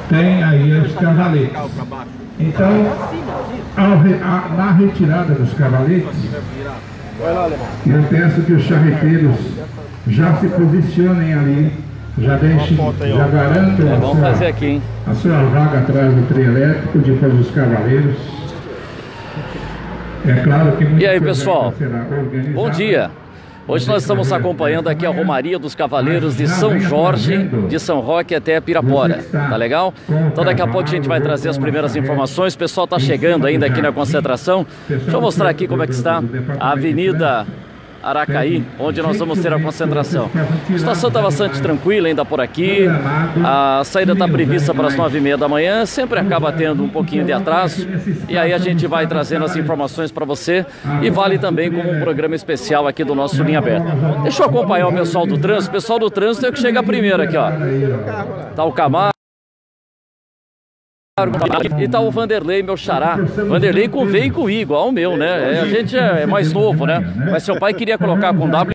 tem aí os cavaletes. Então, na retirada dos cavaletes, eu peço que os charreteiros já se posicionem ali, já deixem, já garantam a sua vaga atrás do trem elétrico, depois dos cavaleiros. É claro que e aí, pessoal, bom dia. Hoje nós estamos acompanhando aqui a Romaria dos Cavaleiros de São Jorge, de São Roque até Pirapora, tá legal? Então daqui a pouco a gente vai trazer as primeiras informações. O pessoal tá chegando ainda aqui na concentração. Deixa eu mostrar aqui como é que está a Avenida Aracaí, onde nós vamos ter a concentração. A estação está bastante tranquila ainda por aqui. A saída está prevista para as 9h30 da manhã. Sempre acaba tendo um pouquinho de atraso. E aí a gente vai trazendo as informações para você. E vale também como um programa especial aqui do nosso Linha Aberta. Deixa eu acompanhar o pessoal do trânsito. O pessoal do trânsito é o que chega primeiro aqui, ó. Tá o Camargo. E tá o Vanderlei, meu xará. Vanderlei com V e com I, igual o meu, né? A gente é mais novo, né? Mas seu pai queria colocar com W.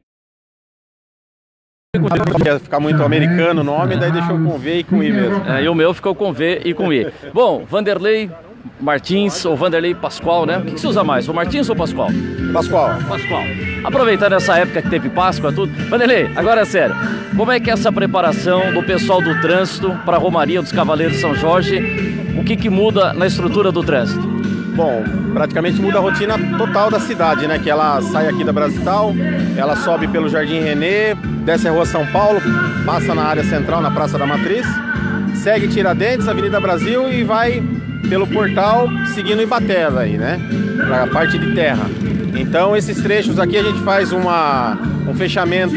Ia ficar muito americano o nome, daí deixou com V e com I mesmo. E o meu ficou com V e com I. Bom, Vanderlei Martins ou Vanderlei Pascoal, né? O que você usa mais, o Martins ou o Pascoal? Pascoal. Pascoal. Aproveitando essa época que teve Páscoa, tudo. Vanderlei, agora é sério. Como é que é essa preparação do pessoal do trânsito para a Romaria dos Cavaleiros de São Jorge? O que muda na estrutura do trânsito? Bom, praticamente muda a rotina total da cidade, né? Que ela sai aqui da Brasital, ela sobe pelo Jardim René, desce a Rua São Paulo, passa na área central, na Praça da Matriz, segue Tiradentes, Avenida Brasil e vai pelo portal seguindo Ibaté aí, né? Pra parte de terra. Então esses trechos aqui a gente faz um fechamento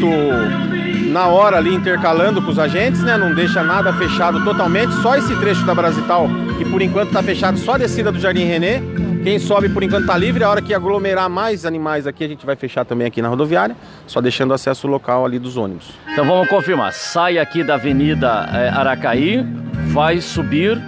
na hora ali, intercalando com os agentes, né? Não deixa nada fechado totalmente, só esse trecho da Brasital, que por enquanto está fechado, só a descida do Jardim René. Quem sobe por enquanto está livre, a hora que aglomerar mais animais aqui, a gente vai fechar também aqui na rodoviária, só deixando acesso local ali dos ônibus. Então vamos confirmar, sai aqui da Avenida Aracaí, vai subir...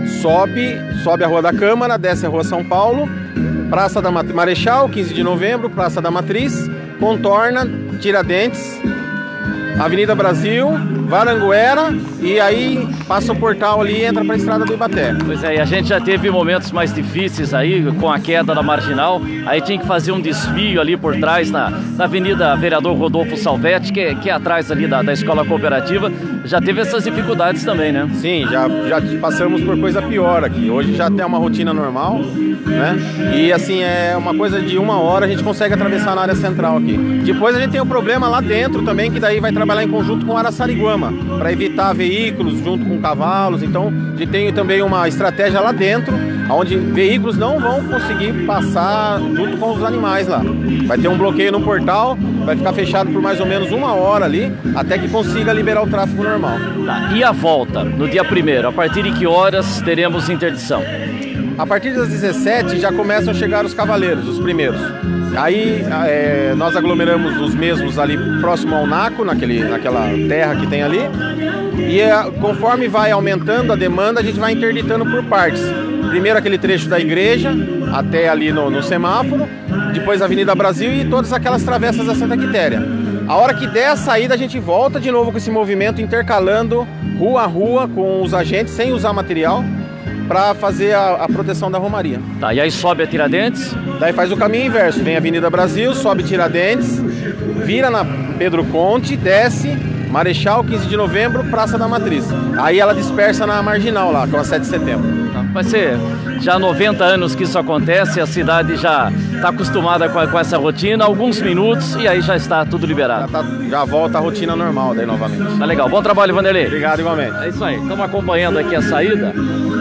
Sobe a Rua da Câmara, desce a Rua São Paulo, Praça da Marechal, 15 de novembro, Praça da Matriz, contorna, Tiradentes, Avenida Brasil, Varanguera e aí passa o portal ali e entra para a Estrada do Ibaté. Pois é, e a gente já teve momentos mais difíceis aí com a queda da Marginal, aí tinha que fazer um desvio ali por trás na Avenida Vereador Rodolfo Salvetti, que é atrás ali da Escola Cooperativa. Já teve essas dificuldades também, né? Sim, já passamos por coisa pior aqui. Hoje já tem uma rotina normal, né? E assim, é uma coisa de 1 hora a gente consegue atravessar na área central aqui. Depois a gente tem um problema lá dentro também, que daí vai trabalhar em conjunto com Araçariguama, para evitar veículos junto com cavalos. Então a gente tem também uma estratégia lá dentro, onde veículos não vão conseguir passar junto com os animais lá. Vai ter um bloqueio no portal, vai ficar fechado por mais ou menos 1 hora ali, até que consiga liberar o tráfego normal. Tá. E a volta, no dia 1º, a partir de que horas teremos interdição? A partir das 17 já começam a chegar os cavaleiros, os primeiros. Aí nós aglomeramos os mesmos ali próximo ao Naco, naquela terra que tem ali. E conforme vai aumentando a demanda, a gente vai interditando por partes. Primeiro aquele trecho da igreja, até ali no semáforo. Depois a Avenida Brasil e todas aquelas travessas da Santa Quitéria. A hora que der a saída, a gente volta de novo com esse movimento, intercalando rua a rua com os agentes, sem usar material, para fazer a proteção da Romaria. Tá, e aí sobe a Tiradentes? Daí faz o caminho inverso, vem a Avenida Brasil, sobe Tiradentes, vira na Pedro Conte, desce, Marechal, 15 de novembro, Praça da Matriz. Aí ela dispersa na Marginal lá, com a 7 de setembro. Tá, vai ser já 90 anos que isso acontece, a cidade já está acostumada com essa rotina, alguns minutos e aí já está tudo liberado. Já volta a rotina normal daí novamente. Tá legal, bom trabalho, Vanderlei. Obrigado, igualmente. É isso aí, estamos acompanhando aqui a saída.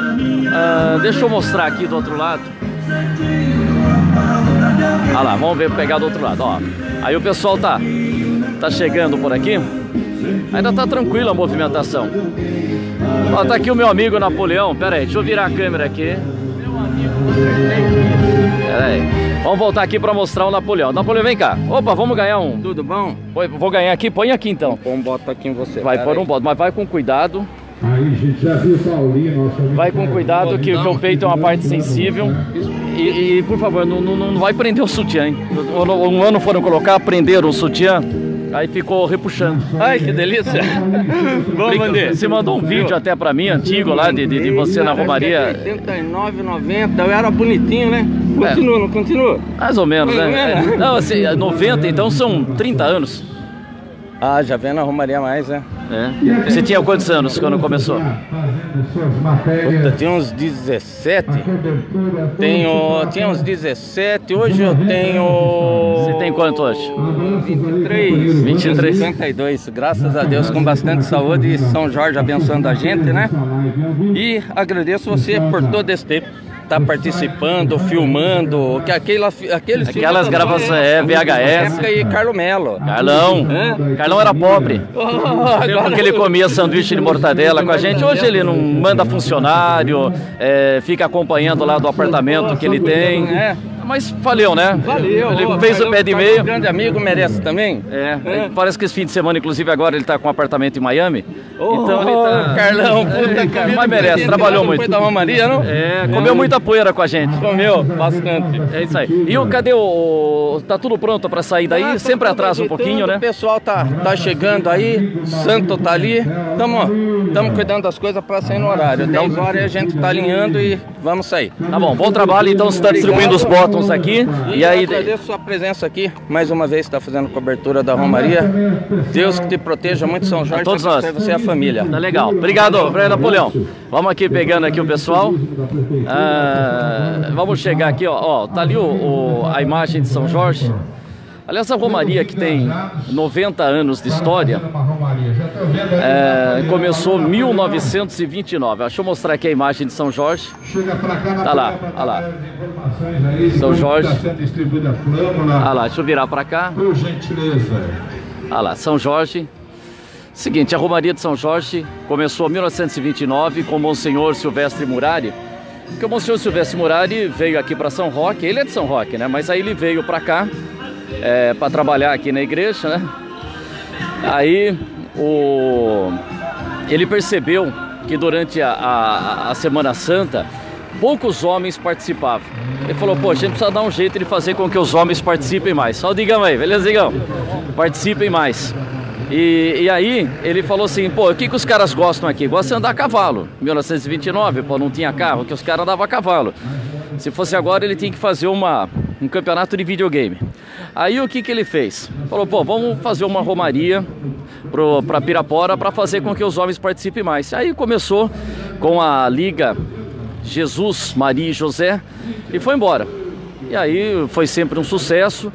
Deixa eu mostrar aqui do outro lado. Ah lá, vamos ver, pegar do outro lado, ó. Aí o pessoal tá chegando por aqui. Ainda tá tranquila a movimentação. Ó, tá aqui o meu amigo Napoleão. Pera aí, deixa eu virar a câmera aqui. Pera aí. Vamos voltar aqui para mostrar o Napoleão. Napoleão, vem cá. Opa, vamos ganhar um. Tudo bom? Vou ganhar aqui, põe aqui então. Põe um boto aqui em você. Vai pôr um boto, mas vai com cuidado. Aí, gente, já viu o Paulinho, nosso amigo. Vai com cuidado que o peito é uma parte sensível. E por favor, não vai prender o sutiã, hein? Um ano foram colocar, prenderam o sutiã. Aí ficou repuxando. Ai, que delícia. Vamos, Vandir. Você mandou um vídeo até pra mim, antigo lá, de você na Romaria. 89, 90, eu era bonitinho, né? Continua, não continua? Mais ou menos, né? Não, assim, 90, então são 30 anos. Ah, já vem na Romaria mais, né? É. Você tinha quantos anos quando começou? Puta, tinha uns 17. Tinha uns 17, hoje eu tenho... Você tem quanto hoje? 23. 23. 52, graças a Deus, com bastante saúde e São Jorge abençoando a gente, né? E agradeço você por todo esse tempo. Tá participando, filmando, aquelas gravações, VHS. Época e Carlo Melo. Carlão era pobre. Porque ele comia sanduíche de mortadela com a gente. Hoje ele não manda funcionário, fica acompanhando lá do apartamento que ele tem. Mas valeu, né? Valeu. Ele fez o pé de meio. Um grande amigo merece também. Parece que esse fim de semana, inclusive agora, ele tá com um apartamento em Miami. Então ele tá... Carlão, puta cara, mas merece, trabalhou muito. Foi da Romaria, não? Comeu muita poeira com a gente. Comeu, bastante. É isso aí. E cadê o... Tá tudo pronto pra sair daí? Sempre atrasa um pouquinho, né? O pessoal tá chegando aí, Santo tá ali. Tamo cuidando das coisas pra sair no horário. 10 horas a gente tá alinhando e vamos sair. Tá bom trabalho, então você tá distribuindo os botões aqui. E aí, agradeço a sua presença aqui. Mais uma vez está fazendo cobertura da Romaria. Deus que te proteja muito, São Jorge. Todos nós. Você e a família. Tá legal. Obrigado, Napoleão. Vamos aqui pegando aqui o pessoal. Vamos chegar aqui, ó. Tá ali a imagem de São Jorge. Aliás, a Romaria, que tem 90 anos de história, começou em 1929. Deixa eu mostrar aqui a imagem de São Jorge. Tá lá, olha lá. São Jorge. Olha lá, deixa eu virar para cá. Por gentileza. Olha lá, São Jorge. Seguinte, a Romaria de São Jorge começou em 1929 com o Monsenhor Silvestre Murari. Porque o Monsenhor Silvestre Murari veio aqui para São Roque. Ele é de São Roque, né? Mas aí ele veio para cá. Para trabalhar aqui na igreja, né? Aí ele percebeu que durante a Semana Santa poucos homens participavam. Ele falou, pô, a gente precisa dar um jeito de fazer com que os homens participem mais. Só o Digão aí, beleza, Digão? Participem mais. E aí ele falou assim, pô, o que os caras gostam aqui? Gostam de andar a cavalo. Em 1929, pô, não tinha carro, que os caras andavam a cavalo. Se fosse agora, ele tinha que fazer um campeonato de videogame. Aí o que ele fez? Falou, pô, vamos fazer uma romaria para Pirapora para fazer com que os homens participem mais. Aí começou com a Liga Jesus, Maria e José e foi embora. E aí foi sempre um sucesso.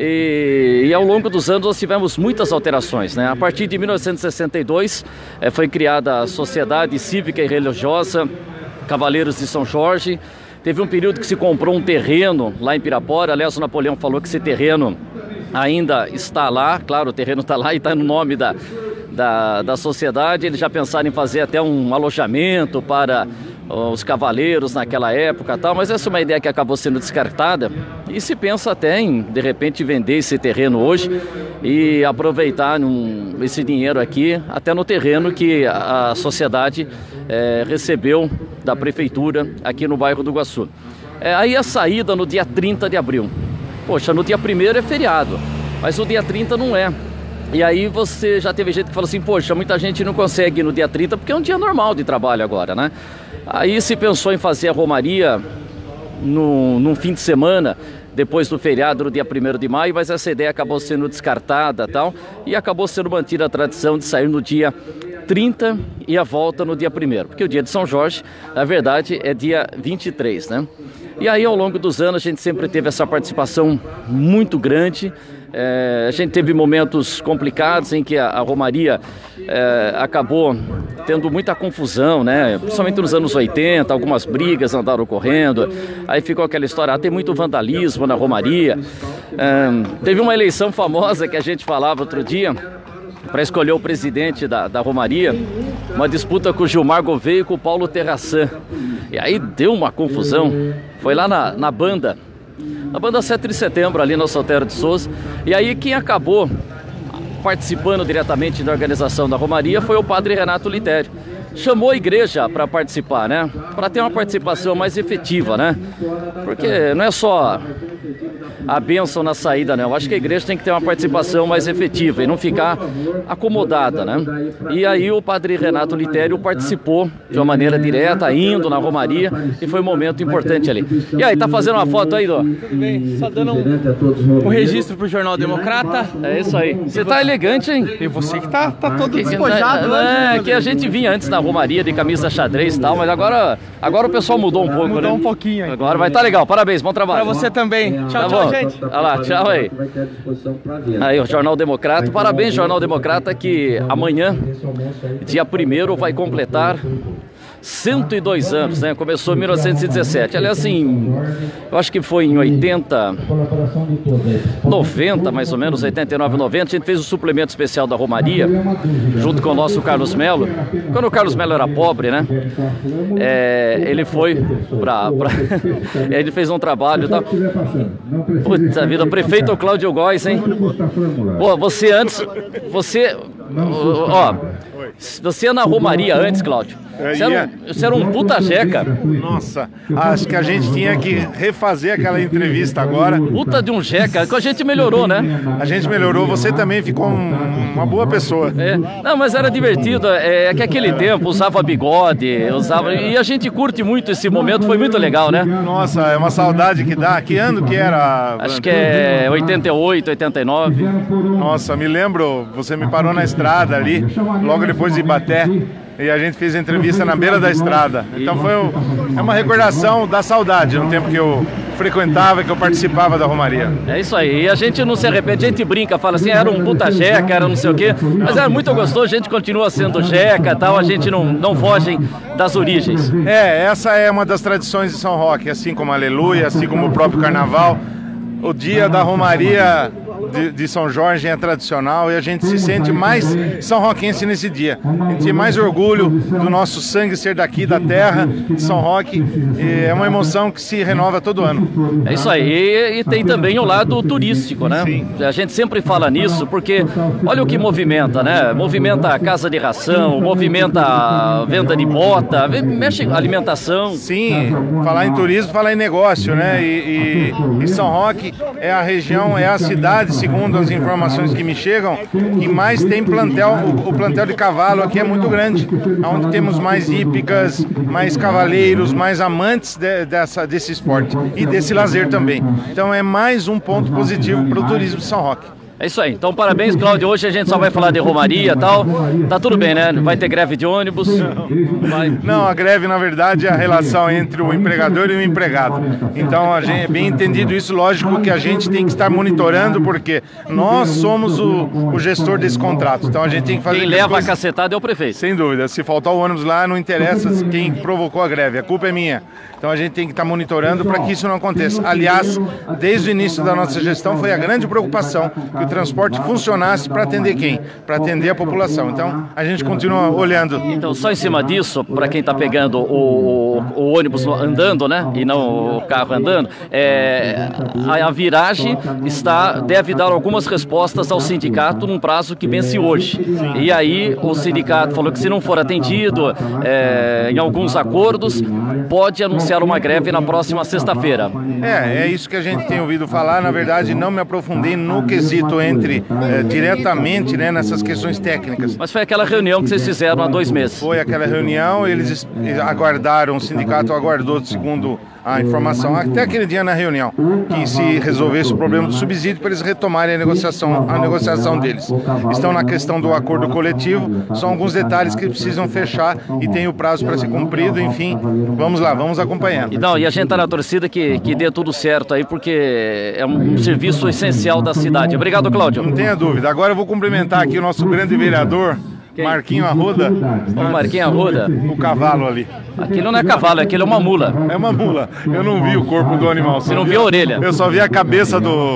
E ao longo dos anos nós tivemos muitas alterações, né? A partir de 1962 foi criada a Sociedade Cívica e Religiosa Cavaleiros de São Jorge. Teve um período que se comprou um terreno lá em Pirapora. Aliás, o Napoleão falou que esse terreno ainda está lá. Claro, o terreno está lá e está no nome da sociedade. Eles já pensaram em fazer até um alojamento para os cavaleiros naquela época e tal, mas essa é uma ideia que acabou sendo descartada e se pensa até em, de repente, vender esse terreno hoje e aproveitar esse dinheiro aqui, até no terreno que a sociedade recebeu da prefeitura aqui no bairro do Iguaçu. Aí a saída no dia 30 de abril. Poxa, no dia 1º é feriado, mas o dia 30 não é. E aí você já teve gente que falou assim, poxa, muita gente não consegue ir no dia 30 porque é um dia normal de trabalho agora, né? Aí se pensou em fazer a romaria num fim de semana, depois do feriado, no dia 1º de maio, mas essa ideia acabou sendo descartada tal, e acabou sendo mantida a tradição de sair no dia 30 e a volta no dia 1º, porque o dia de São Jorge, na verdade, é dia 23, né? E aí, ao longo dos anos, a gente sempre teve essa participação muito grande. A gente teve momentos complicados em que a romaria acabou tendo muita confusão, né? Principalmente nos anos 80, algumas brigas andaram ocorrendo, aí ficou aquela história, tem muito vandalismo na romaria. Teve uma eleição famosa que a gente falava outro dia, para escolher o presidente da romaria, uma disputa com o Gilmar Gouveia e com o Paulo Terrassan. E aí deu uma confusão, foi lá na banda 7 de setembro, ali no Solteiro de Souza. E aí quem acabou participando diretamente da organização da romaria foi o padre Renato Litério. Chamou a igreja para participar, né? Para ter uma participação mais efetiva, né? Porque não é só a bênção na saída, né? Eu acho que a igreja tem que ter uma participação mais efetiva e não ficar acomodada, né? E aí o padre Renato Litério participou de uma maneira direta, indo na Romaria, e foi um momento importante ali. E aí, tá fazendo uma foto aí, Dó? Tudo bem, só dando um registro pro Jornal Democrata. É isso aí. Você tá elegante, hein? E você que tá todo despojado, né? É que a gente vinha antes na Romaria de camisa xadrez e tal, mas agora o pessoal mudou um pouco, mudou né? um pouquinho aí. Agora vai estar legal. Parabéns, bom trabalho. Pra você também. Tchau, Tá tchau, bom. gente. Olha lá, tchau aí. Aí, o Jornal Democrata. Parabéns, Jornal Democrata, que amanhã, dia 1º, vai completar 102 anos, né? Começou em 1917. Aliás, eu acho que foi em 90, mais ou menos, 89, 90, a gente fez o suplemento especial da Romaria, junto com o nosso Carlos Melo. Quando o Carlos Melo era pobre, né? Ele foi ele fez um trabalho e tal. Puta vida, o prefeito Cláudio Góes, hein? Pô, você antes, você ia na Romaria antes, Cláudio. Você era um puta jeca. Nossa, acho que a gente tinha que refazer aquela entrevista agora. Puta de um jeca, que a gente melhorou, né? A gente melhorou, você também ficou uma boa pessoa. Não, mas era divertido, é que aquele tempo usava bigode, e a gente curte muito esse momento, foi muito legal, né? Nossa, é uma saudade que dá. Que ano que era? Acho que é 88, 89. Nossa, me lembro, você me parou na estrada ali, logo depois de Ibaté. E a gente fez a entrevista na beira da estrada. Então é uma recordação da saudade, no tempo que eu frequentava, que eu participava da Romaria. É isso aí, e a gente não se arrepende, a gente brinca, fala assim, era um puta jeca, era não sei o quê, mas era muito gostoso, a gente continua sendo jeca e tal, a gente não foge das origens. Essa é uma das tradições de São Roque, assim como a Aleluia, assim como o próprio Carnaval. O dia da Romaria de São Jorge é tradicional e a gente se sente mais são roquense nesse dia. A gente tem mais orgulho do nosso sangue ser daqui, da terra de São Roque. E é uma emoção que se renova todo ano. É isso aí, e tem também o lado turístico, né? Sim. A gente sempre fala nisso porque olha o que movimenta, né? Movimenta a casa de ração, movimenta a venda de bota, mexe alimentação. Sim, falar em turismo, falar em negócio, né? E São Roque é a região, é a cidade, segundo as informações que me chegam, que mais tem plantel, o plantel de cavalo aqui é muito grande, onde temos mais hípicas, mais cavaleiros, mais amantes desse esporte e desse lazer também. Então é mais um ponto positivo para o turismo de São Roque. É isso aí, então parabéns, Cláudio. Hoje a gente só vai falar de Romaria e tal. Tá tudo bem, né? Vai ter greve de ônibus? Não, a greve na verdade é a relação entre o empregador e o empregado. Então a gente, é bem entendido isso, lógico que a gente tem que estar monitorando porque nós somos o gestor desse contrato. Então a gente tem que fazer. Quem leva a cacetada é o prefeito. Sem dúvida, se faltar o ônibus lá não interessa quem provocou a greve, a culpa é minha. Então a gente tem que estar monitorando para que isso não aconteça. Aliás, desde o início da nossa gestão foi a grande preocupação que o transporte funcionasse para atender quem? Para atender a população. Então a gente continua olhando. Então só em cima disso, para quem está pegando o ônibus andando, né? E não o carro andando, a viragem deve dar algumas respostas ao sindicato num prazo que vence hoje. E aí o sindicato falou que se não for atendido em alguns acordos, pode anunciar uma greve na próxima sexta-feira. É isso que a gente tem ouvido falar. Na verdade, não me aprofundei no quesito diretamente, né, nessas questões técnicas. Mas foi aquela reunião que vocês fizeram há 2 meses. Foi aquela reunião, eles aguardaram, o sindicato aguardou, segundo a informação, até aquele dia na reunião, que se resolvesse o problema do subsídio para eles retomarem a negociação deles. Estão na questão do acordo coletivo, são alguns detalhes que precisam fechar e tem o prazo para ser cumprido, enfim, vamos lá, vamos acompanhando. E a gente está na torcida que dê tudo certo aí, porque é um serviço essencial da cidade. Obrigado, Cláudio. Não tenha dúvida. Agora eu vou cumprimentar aqui o nosso grande vereador, Marquinho Arruda. O Marquinho Arruda. O cavalo ali. Aquilo não é cavalo, aquilo é uma mula. É uma mula. Eu não vi o corpo do animal. Você não viu a orelha? Eu só vi a cabeça do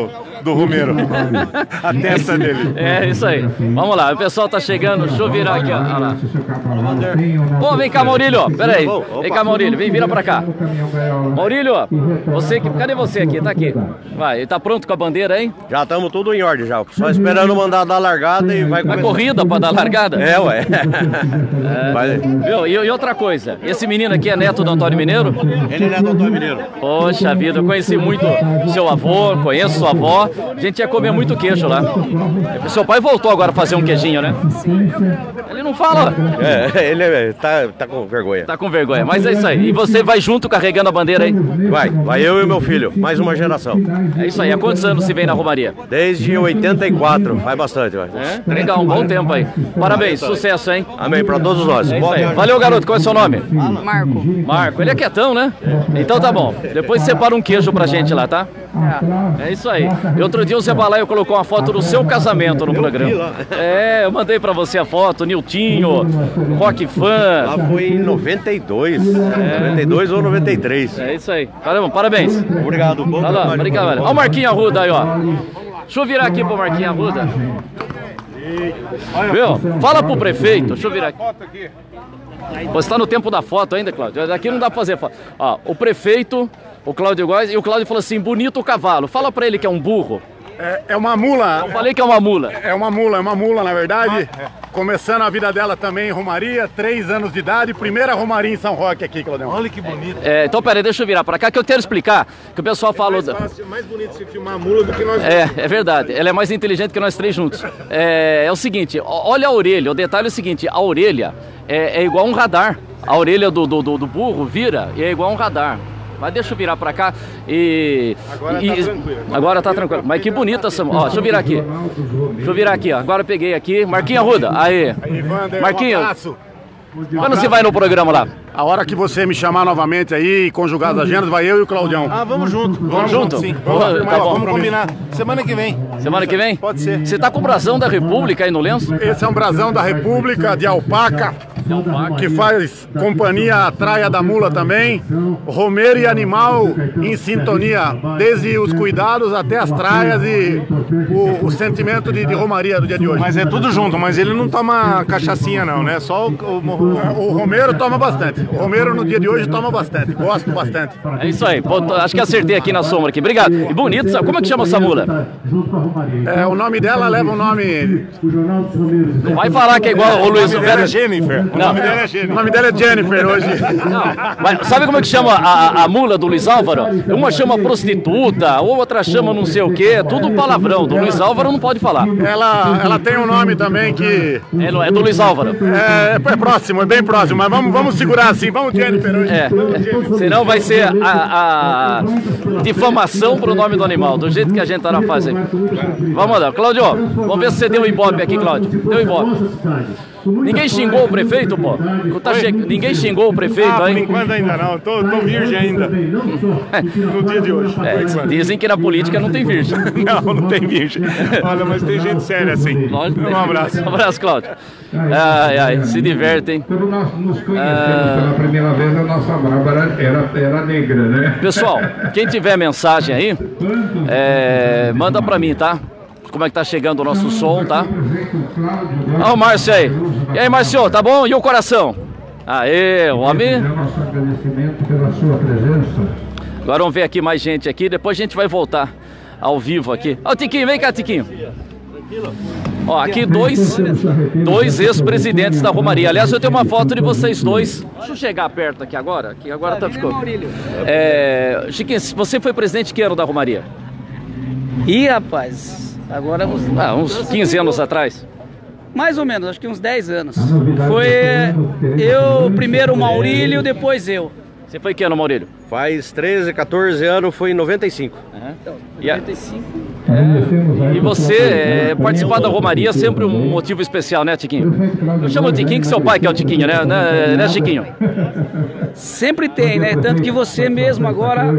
do Romero. A testa dele. É, isso aí. Vamos lá, o pessoal tá chegando, deixa eu virar aqui, ó. Olha lá. Ô, vem cá, Maurílio, pera aí. Vem cá, Maurílio, vira pra cá. Maurílio, você que... Cadê você aqui? Tá aqui. Vai, tá pronto com a bandeira, hein? Já estamos tudo em ordem já. Só esperando mandar dar a largada e vai começar. Vai corrida pra dar largada? É, ué. Viu? E outra coisa, esse menino aqui é neto do Antônio Mineiro? Ele é neto do Antônio Mineiro. Poxa vida, eu conheci muito seu avô, conheço sua avó. A gente ia comer muito queijo lá. Seu pai voltou agora a fazer um queijinho, né? Ele não fala. É, ele tá com vergonha. Tá com vergonha, mas é isso aí. E você vai junto carregando a bandeira aí? Vai eu e meu filho, mais uma geração. É isso aí. Há quantos anos se vem na Romaria? Desde 84, faz bastante. Vai. É? Legal, um bom tempo aí. Parabéns, sucesso, hein? Amém, pra todos nós. É isso aí. Valeu, garoto. Qual é o seu nome? Marco. Ele é quietão, né? Então tá bom. Depois separa um queijo pra gente lá, tá? É isso aí. E outro dia o Zé Balaio colocou uma foto do seu casamento no programa. É, eu mandei pra você a foto, Niltinho, Rock Fã. Lá foi em 92. 92 ou 93. É isso aí. Parabéns. Obrigado. Bom trabalho. Obrigado, velho. Olha o Marquinhos Arruda aí, ó. Deixa eu virar aqui pro Marquinhos Arruda. Viu? Fala pro prefeito. Deixa eu virar aqui. Você tá no tempo da foto ainda, Cláudio? Daqui não dá pra fazer foto. Ó, o prefeito, o Cláudio Góes, e o Cláudio falou assim, bonito o cavalo. Fala pra ele que é um burro. É uma mula. Eu falei que é uma mula. É uma mula, na verdade. Começando a vida dela também em Romaria, 3 anos de idade, primeira Romaria em São Roque aqui, Claudião. Olha que bonito. Então, peraí, deixa eu virar pra cá, que eu quero explicar, que o pessoal falou... Mais bonito se filmar a mula do que nós. É verdade, ela é mais inteligente que nós três juntos. É o seguinte, olha a orelha, o detalhe é o seguinte, a orelha é igual um radar. A orelha do burro vira e é igual um radar. Mas deixa eu virar pra cá e... Agora tá tranquilo. Mas que bonita essa... Ó, deixa eu virar aqui. Ó. Agora eu peguei aqui. Marquinhos Arruda. Aí. Marquinhos. Quando você vai no programa lá? A hora que você me chamar novamente aí, conjugar as agendas, vai eu e o Claudião. Vamos junto. Vamos junto? Sim. Vamos combinar. Semana que vem. Semana que vem? Pode ser. Você tá com o brasão da República aí no lenço? Esse é um brasão da República, de alpaca. Que faz companhia à Traia da Mula também. Romero e animal em sintonia, desde os cuidados até as traias e o sentimento de romaria do dia de hoje. Mas é tudo junto, mas ele não toma cachaçinha não, né? Só o Romero toma bastante. O Romero no dia de hoje toma bastante, gosto bastante. É isso aí, pô, acho que acertei aqui na sombra aqui, obrigado. E bonito, sabe? Como é que chama essa mula? O nome dela leva o nome... Não vai falar que é igual o Luiz Vera. Jennifer. O nome dela é Jennifer. O nome dela é Jennifer hoje. Não, mas sabe como é que chama a mula do Luiz Álvaro? Uma chama prostituta, outra chama não sei o quê, tudo palavrão. Do Luiz Álvaro não pode falar. Ela tem um nome também que... É do Luiz Álvaro. É próximo, é bem próximo, mas vamos segurar assim, vamos Jennifer hoje. Senão vai ser a difamação pro nome do animal, do jeito que a gente tá na fase aí. Vamos lá, Cláudio, vamos ver se você deu ibope aqui, Cláudio. Deu ibope. Ninguém xingou o prefeito, pô? Ninguém xingou o prefeito aí? Por enquanto ainda não, tô virgem ainda. No dia de hoje. Dizem que na política não tem virgem. Não tem virgem. Olha, mas tem gente séria assim. Um abraço. Um abraço, Cláudio. Se divertem. Quando nós nos conhecemos pela primeira vez, a nossa Bárbara era negra, né? Pessoal, quem tiver mensagem aí, manda pra mim, tá? Como é que tá chegando o nosso som, tá? Olha o Márcio aí. E aí, Márcio, tá bom? E o coração? Aê, o homem. Nosso agradecimento pela sua presença. Agora vamos ver aqui mais gente aqui, depois a gente vai voltar ao vivo aqui. Ó, Tiquinho, vem cá, Tiquinho. Ó, aqui dois ex-presidentes da Romaria. Aliás, eu tenho uma foto de vocês dois. Deixa eu chegar perto aqui agora, que agora tá ficando. Chiquinho, você foi presidente que ano da Romaria? Ih, rapaz, agora... uns 15 anos atrás. Mais ou menos, acho que uns 10 anos. Foi eu, primeiro o Maurílio, depois eu. Você foi que ano, Maurílio? Faz 13, 14 anos, foi em 95. Então, 95. E você, participar da Romaria é sempre um motivo especial, né, Tiquinho? Eu chamo o Tiquinho que seu pai que é o Tiquinho, né, Chiquinho? Sempre tem, né? Tanto que você mesmo agora...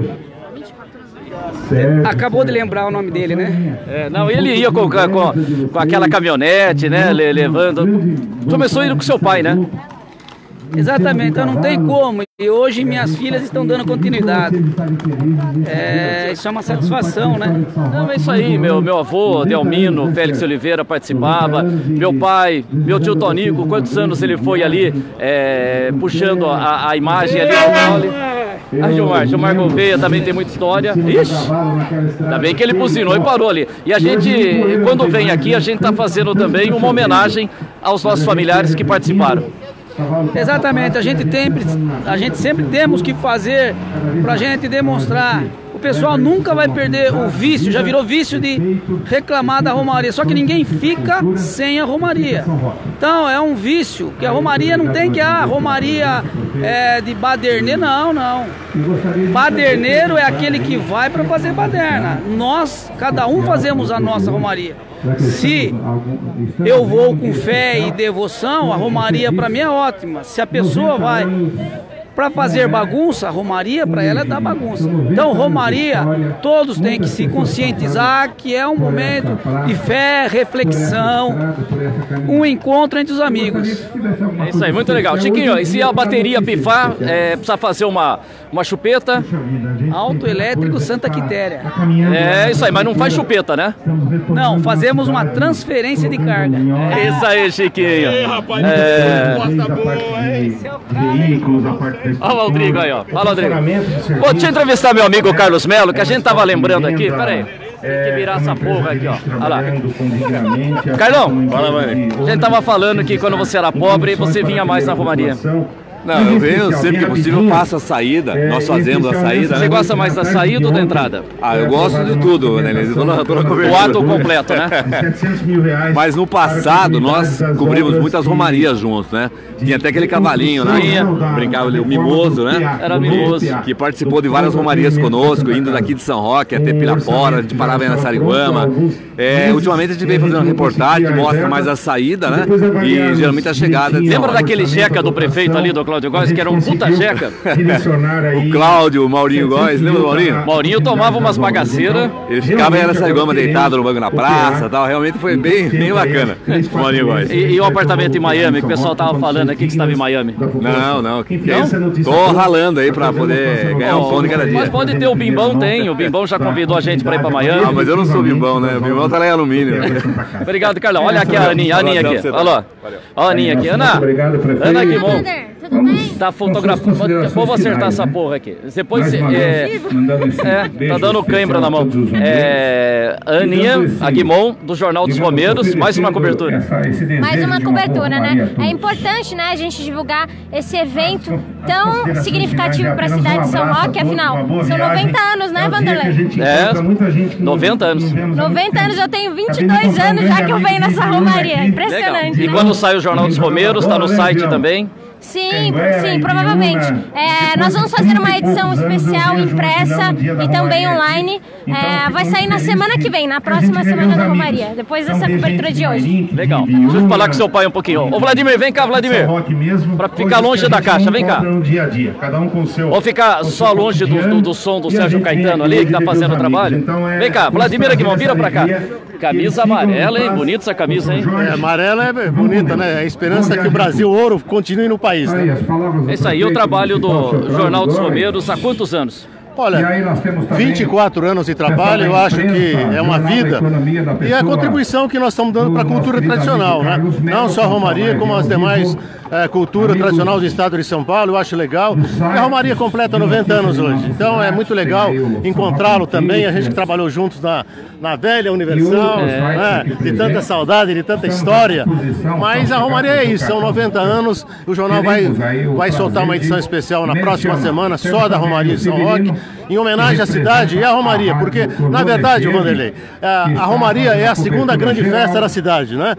acabou de lembrar o nome dele, né? Não, ele ia com aquela caminhonete, né, levando... Começou indo com seu pai, né? Exatamente, então não tem como. E hoje minhas filhas estão dando continuidade. Isso é uma satisfação, né? Não, é isso aí, meu avô, Delmino, Félix Oliveira participava, meu pai, meu tio Tonico, quantos anos ele foi ali puxando a imagem ali no gole. A Gilmar Gouveia também tem muita história. Ixi, ainda bem que ele buzinou e parou ali. E a gente, quando vem aqui, a gente está fazendo também uma homenagem aos nossos familiares que participaram. Exatamente, a gente sempre temos que fazer para a gente demonstrar. O pessoal nunca vai perder o vício, já virou vício de reclamar da romaria, só que ninguém fica sem a romaria. Então é um vício, que a romaria não tem que a romaria de baderneiro, não. Baderneiro é aquele que vai para fazer baderna. Nós, cada um fazemos a nossa romaria. Se eu vou com fé e devoção, a romaria para mim é ótima. Se a pessoa vai para fazer bagunça, a romaria para ela é dar bagunça. Então, romaria, todos têm que se conscientizar que é um momento de fé, reflexão, um encontro entre os amigos. É isso aí, muito legal. Chiquinho, e se a bateria pifar, precisa fazer uma chupeta? Autoelétrico Santa Quitéria. É isso aí, mas não faz chupeta, né? Não, fazemos uma transferência de carga. É isso aí, Chiquinho. Olha o Rodrigo aí, ó. Olha o Rodrigo. Vou te entrevistar meu amigo Carlos Melo, que a gente tava lembrando aqui. Pera aí. Tem que virar essa porra aqui, ó. Olha lá. Carlão, fala, mãe. A gente tava falando que quando você era pobre, você vinha mais na romaria. Não, eu venho sempre que possível, faço a saída, nós fazemos a saída. Você gosta mais da saída ou da entrada? Ah, eu gosto de tudo, né? O ato completo, né? Mas no passado nós cobrimos muitas romarias juntos, né? Tinha até aquele cavalinho, né? Brincava ali, o Mimoso, né? Era Mimoso. Que participou de várias romarias conosco, indo daqui de São Roque até Pirapora, a gente parava aí na Sariguama. Ultimamente a gente vem fazendo uma reportagem que mostra mais a saída, né? E geralmente a chegada. Lembra daquele jeca do prefeito ali, do Cláudio Góes, que era um puta jeca? O Cláudio, o Maurinho Góes, lembra do Maurinho? Maurinho tomava umas bagaceiras. Ele ficava aí na Sariguama deitado no banco na praça e tal, realmente foi bem bacana o Maurinho Góes. E o apartamento em Miami, que o pessoal tava falando aqui que você estava em Miami? Não. Tô ralando aí pra poder ganhar um pão de cada dia. Mas pode ter, o Bimbão tem, o Bimbão já convidou a gente pra ir pra Miami. Ah, mas eu não sou Bimbão, né? O Bimbão tá lá em alumínio. Obrigado, Carlão. Olha aqui a Aninha aqui. Olha lá. Olha a Aninha aqui. Ana Guimon. Tudo bem? Tá fotografando. Vamos acertar essa porra aqui. Depois tá dando cãibra na mão. Aninha Aguimon, do Jornal dos Romeiros, mais uma cobertura. Mais uma cobertura, né? É importante, né, a gente divulgar esse evento tão significativo para a cidade de São Roque, afinal, são 90 anos, né, Vanderlei? 90 anos. 90 anos, eu tenho 22 anos já que eu venho nessa romaria. Impressionante, legal. E né? quando sai o Jornal dos Romeiros, tá no site também? Sim, provavelmente. Nós vamos fazer uma edição especial impressa e também online. Vai sair na semana que vem, na próxima semana da Romaria, depois dessa cobertura de hoje. Legal. Deixa eu falar com seu pai um pouquinho. Ô Vladimir, vem cá, Vladimir. Pra ficar longe da caixa, vem cá. Ou ficar só longe do som do Sérgio Caetano ali, que tá fazendo o trabalho. Vem cá, Vladimir Aguimon, vira pra cá. Camisa amarela, hein? Bonita essa camisa, hein? Amarela é bonita, né? A esperança é que o Brasil Ouro continue no país. Né? É isso aí, o trabalho do Jornal dos Romeiros há quantos anos? Olha, 24 anos de trabalho, eu acho que é uma vida e é a contribuição que nós estamos dando para a cultura tradicional, né? Não só a Romaria, como as demais cultura tradicional do estado de São Paulo, eu acho legal. E a Romaria completa 90 anos hoje, então é muito legal encontrá-lo também, a gente que trabalhou juntos na velha Universal, né? De tanta saudade, de tanta história, mas a Romaria é isso, são 90 anos, o jornal vai soltar uma edição especial na próxima semana, só da Romaria de São Roque, em homenagem à cidade e à Romaria, porque, na verdade, Vanderlei, a Romaria é a segunda grande festa da cidade, né?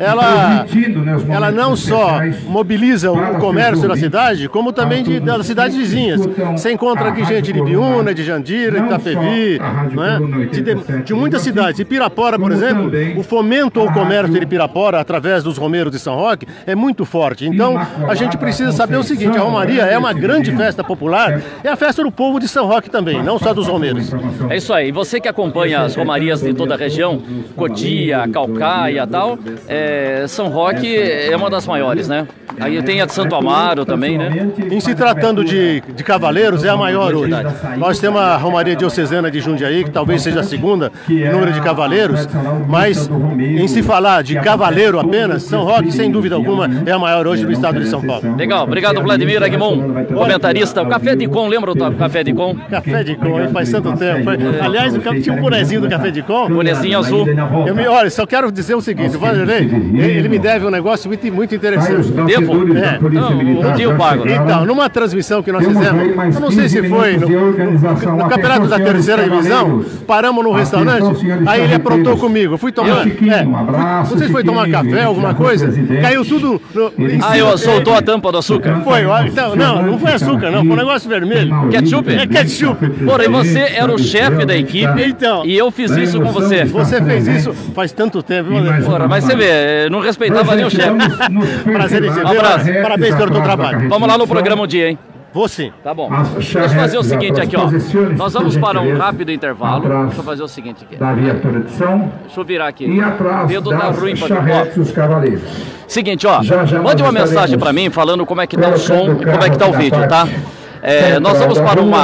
Ela não só mobiliza o comércio da cidade, como também das cidades vizinhas. Você encontra aqui gente de Biúna, de Jandira, de Itapevi, né? de muitas cidades. E Pirapora, por exemplo, o fomento ao comércio de Pirapora, através dos Romeiros de São Roque, é muito forte. Então, a gente precisa saber o seguinte, a Romaria é uma grande festa popular, é a festa do povo de São Roque também, não só dos Romeiros. É isso aí. E você que acompanha as Romarias de toda a região, Cotia, Caucaia e tal, São Roque é uma das maiores, né? Aí tem a de Santo Amaro também, né? Em se tratando de cavaleiros, é a maior hoje. Nós temos a Romaria Diocesana de Jundiaí, que talvez seja a segunda em número de cavaleiros, mas em se falar de cavaleiro apenas, São Roque, sem dúvida alguma, é a maior hoje do estado de São Paulo. Legal, obrigado Vladimir Aguimon, comentarista. O Café de Com, lembra do Café de Com? Café de Com, faz tanto tempo. Aliás, tinha um bonezinho do Café de Com. Bonezinho azul. Olha, só quero dizer o seguinte, o Vanderlei, ele me deve um negócio muito interessante. Devo? Um dia eu pago. Então, numa transmissão que nós fizemos, eu não sei se foi no campeonato da terceira divisão, paramos num restaurante, aí ele aprontou comigo, fui tomar, não sei se foi tomar café, alguma coisa, caiu tudo eu soltou a tampa do açúcar? Foi, então, não foi açúcar não, foi um negócio vermelho. Ketchup? É ketchup. Porém, você era o chefe da equipe, então, e eu fiz isso com você. Você fez isso faz tanto tempo. Porra, mas você vê, não respeitava nem o chefe. Prazer em te ver, parabéns pelo teu trabalho. Vamos lá no programa um dia, hein? Vou sim. Tá bom. Deixa eu fazer o seguinte aqui, ó. Nós vamos para um rápido intervalo. Deixa eu fazer o seguinte aqui. Da viatura de som. Deixa eu virar aqui. E atrás dedo tá ruim para charretes dos cavaleiros. Seguinte, ó. Mande uma mensagem para mim falando como é que tá o som e como é que tá o vídeo, tá? Nós vamos para um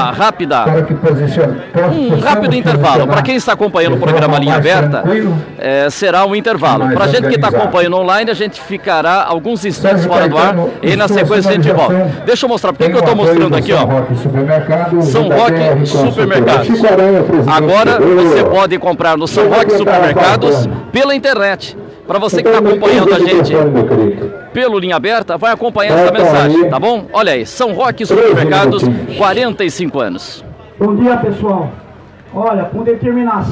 rápido intervalo. Para quem está acompanhando o programa Linha Aberta, será um intervalo. Para a gente que está acompanhando online, a gente ficará alguns instantes fora do ar e na sequência a gente volta. Deixa eu mostrar, por que eu estou mostrando aqui, ó? São Roque Supermercados. Agora você pode comprar no São Roque Supermercados pela internet. Para você que está acompanhando a gente pelo Linha Aberta, vai acompanhar essa mensagem, tá bom? Olha aí, São Roque Supermercados, 45 anos. Bom dia, pessoal. Olha, com determinação.